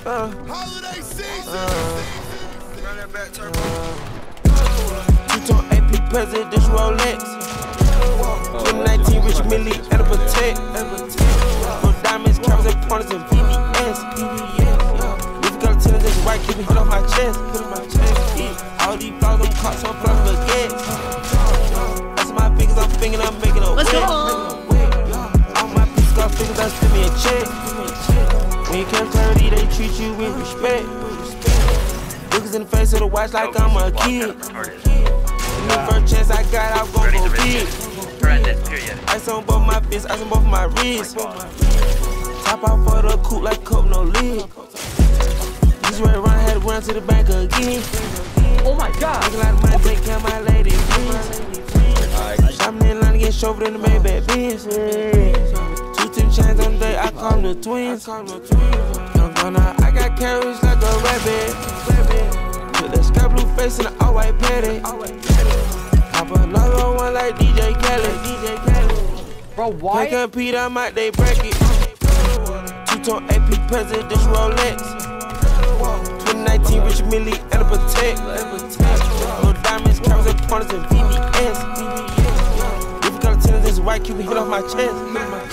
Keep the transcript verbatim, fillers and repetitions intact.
Uh, Holiday season. uh, Run that back, turbo. Two-tone A P presidential Rolex. twenty nineteen Rich Millie and a Protect. No diamonds, cameras, and pointers, and V V S. If you got a tennis, that's white, keep me hit on my chest. Hit on my chest. Yeah. All these flaws, I'm caught, so I'm flying for gas. That's my fingers, I'm fingering, I'm making a Let's wet. go. All my pieces got fingers, that's give me a check. When you catch clarity, they treat you with respect. Lookers in the face of the watch like I'm a kid. The first chance I got, I'm gon' go big. Ice on both my fists, ice on both my wrists. Top out for the coupe like cup, no lid. This way around, had to run to the bank again. Oh my god. Make a lot of money, take care of my lady, please. Shopping in line to get shoved in the Maybach Benz. Two ten chains on the day, I call them the twins. Young gunner, I got carriage like a rabbit. Put that sky blue face in the all white patty. Pop another one like D J Khaled. Bro, why? Can't compete, I'm out they bracket. Two-tone A P presidential Rolex. twenty nineteen Rich Millie and a Protect. No diamonds, cameras, and pointers, and V V S. If you got a tennis, that's white, keep me hit off my chest.